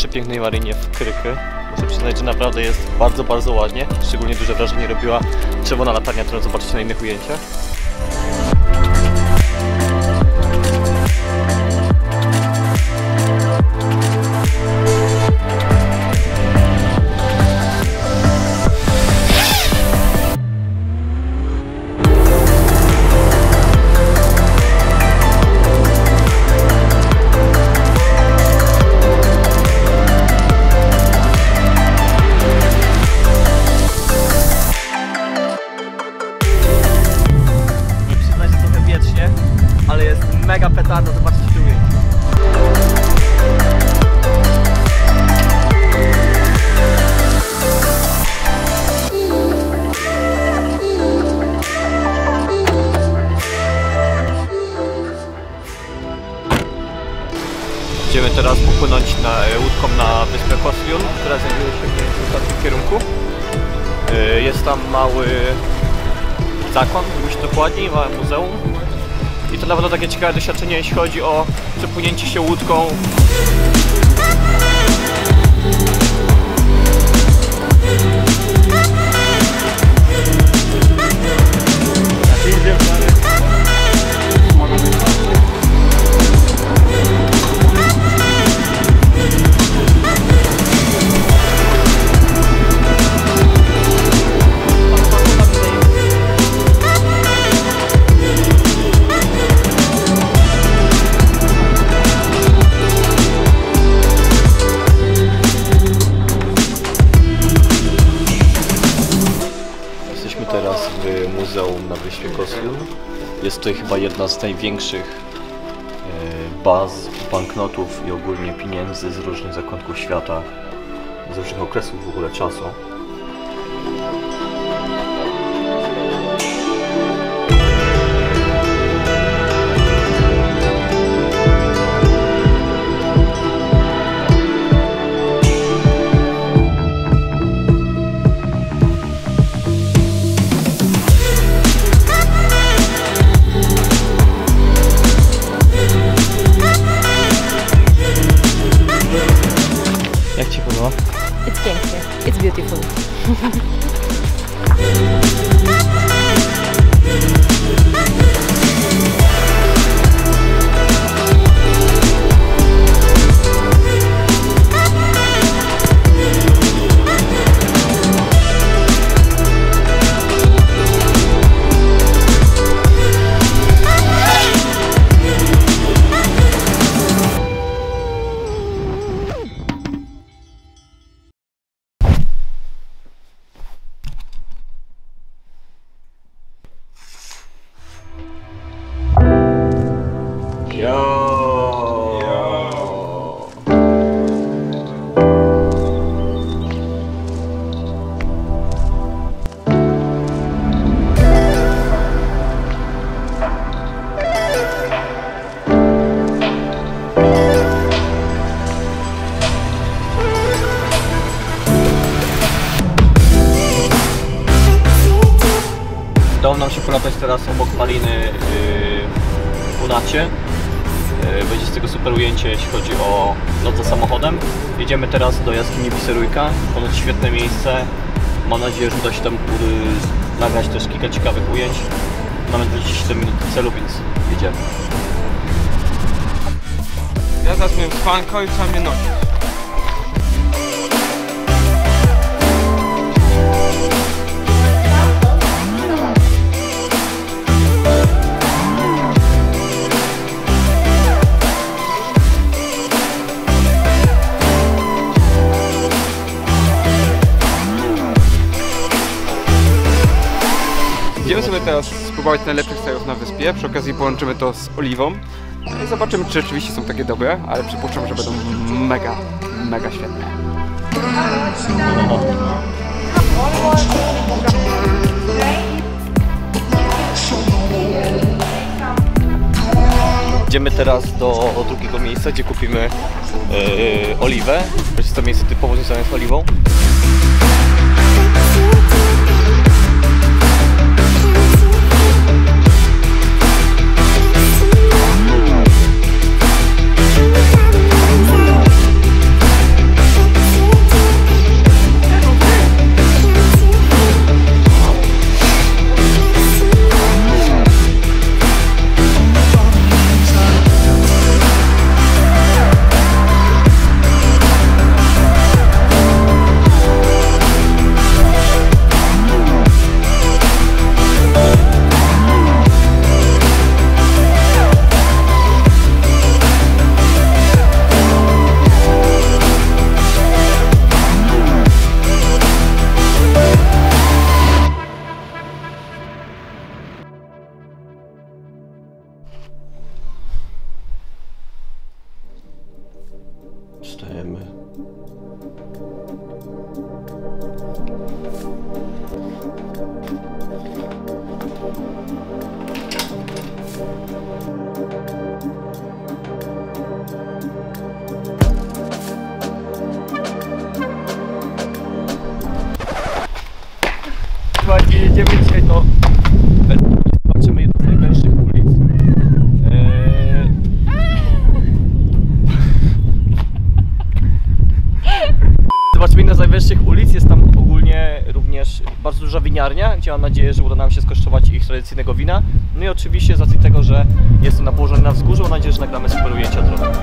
przepięknej marynie w Krychy. Muszę przyznać, że naprawdę jest bardzo, bardzo ładnie. Szczególnie duże wrażenie robiła czerwona latarnia, którą zobaczycie na innych ujęciach. Ale jest mega petarda, zobaczcie te ujęcie. Będziemy teraz popłynąć łódką na wyspę Kosliun, która znajduje się w ostatnim kierunku. Jest tam mały zakon, myślę dokładniej, małe muzeum. I to na pewno takie ciekawe doświadczenie, jeśli chodzi o przepłynięcie się łódką. Teraz w muzeum na wyspie Kosliun. Jest tutaj chyba jedna z największych baz banknotów i ogólnie pieniędzy z różnych zakątków świata, z różnych okresów w ogóle czasu. Jak Ci podoba? It's pięknie. It's beautiful. Udało nam się polatać teraz obok maliny w Unacie. Będzie z tego super ujęcie, jeśli chodzi o lot za samochodem. Jedziemy teraz do jaskini Biserujka. Ponoć świetne miejsce. Mam nadzieję, że uda się tam nagrać też kilka ciekawych ujęć. Mamy 27 minut do celu, więc jedziemy. Ja zaraz miałem spanko i trzeba mnie nosić. Idziemy sobie teraz spróbować najlepszych serów na wyspie, przy okazji połączymy to z oliwą i zobaczymy, czy rzeczywiście są takie dobre, ale przypuszczam, że będą mega świetne. Idziemy teraz do drugiego miejsca, gdzie kupimy oliwę. To jest to miejsce typowo związane z oliwą. jedziemy dzisiaj do... Zobaczymy jedną z najwęższych ulic. Zobaczymy jedną z najwyższych ulic, jest tam ogólnie również bardzo duża winiarnia, gdzie mam nadzieję, że uda nam się skosztować ich tradycyjnego wina. No i oczywiście z racji tego, że jestem położony na wzgórzu, mam nadzieję, że nagramy super ujęcia dronem.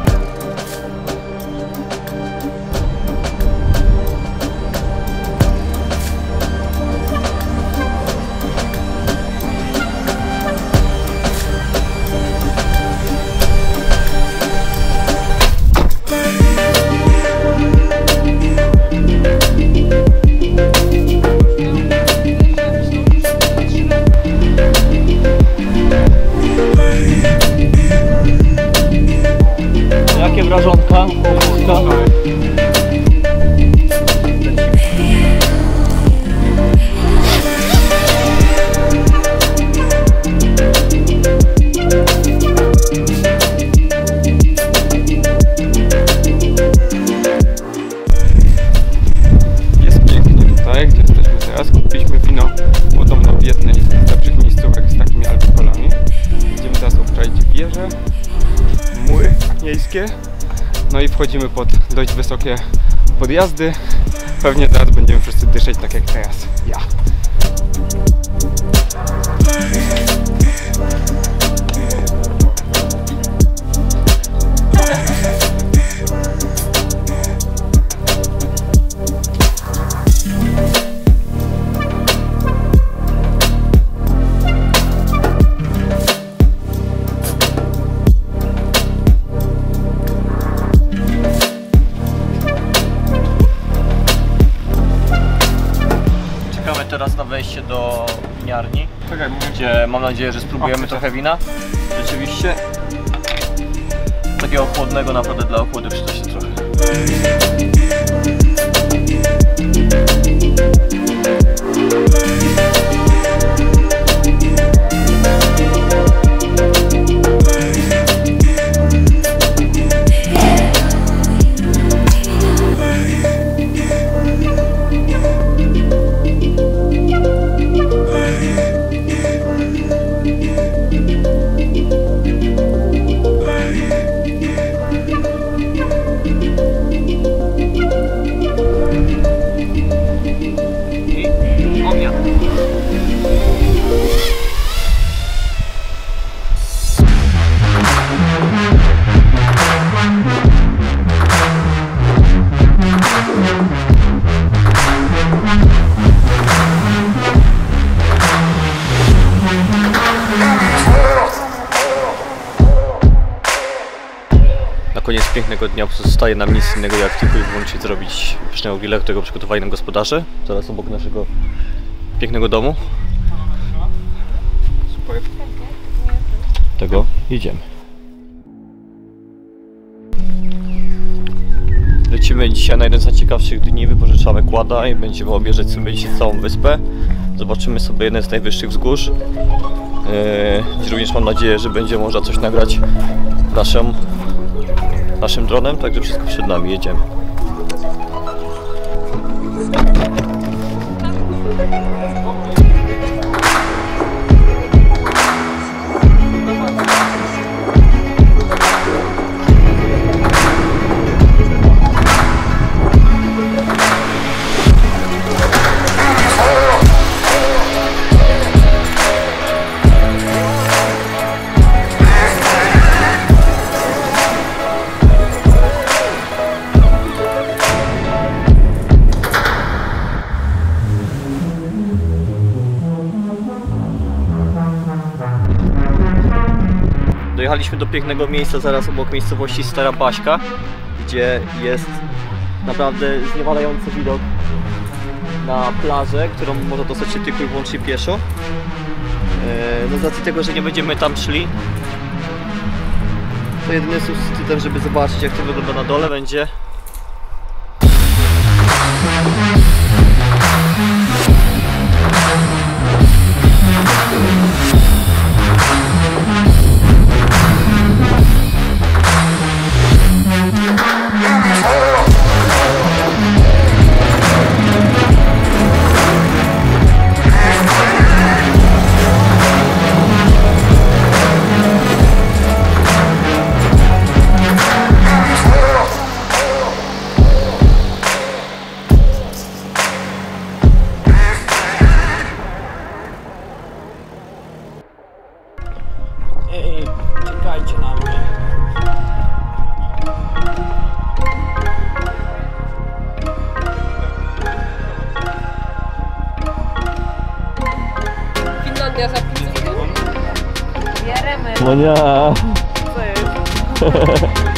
Jakie wrażonka? Jest pięknie tutaj, gdzie jesteśmy teraz. Kupiliśmy wino podobno w jednej z lepszych miejscówek z takimi alkoholami. Będziemy teraz obczaić wieże, mury miejskie. No i wchodzimy pod dość wysokie podjazdy. Pewnie teraz będziemy wszyscy dyszeć tak jak teraz ja. Teraz na wejście do winiarni, gdzie mam nadzieję, że spróbujemy trochę wina. Rzeczywiście takiego chłodnego, naprawdę dla ochłody przyda się trochę. Na koniec pięknego dnia pozostaje nam nic innego jak tylko i wyłącznie zrobić pysznego grilla, którego przygotowali nam gospodarze. Zaraz obok naszego pięknego domu. Super. Tego jedziemy. Lecimy dzisiaj na jeden z najciekawszych dni, wypożyczamy quada i będziemy objeżdżać sobie dzisiaj całą wyspę. Zobaczymy sobie jeden z najwyższych wzgórz. Gdzie również mam nadzieję, że będzie można coś nagrać naszym dronem, także wszystko przed nami, jedziemy. Dojechaliśmy do pięknego miejsca zaraz obok miejscowości Stara Baśka, gdzie jest naprawdę zniewalający widok na plażę, którą można dostać się tylko i wyłącznie pieszo. No z racji tego, że nie będziemy tam szli, to jedyny substytutem, żeby zobaczyć jak to wygląda na dole, będzie Ej, czekajcie na mnie. Finlandia za 500 No nie. Co jest?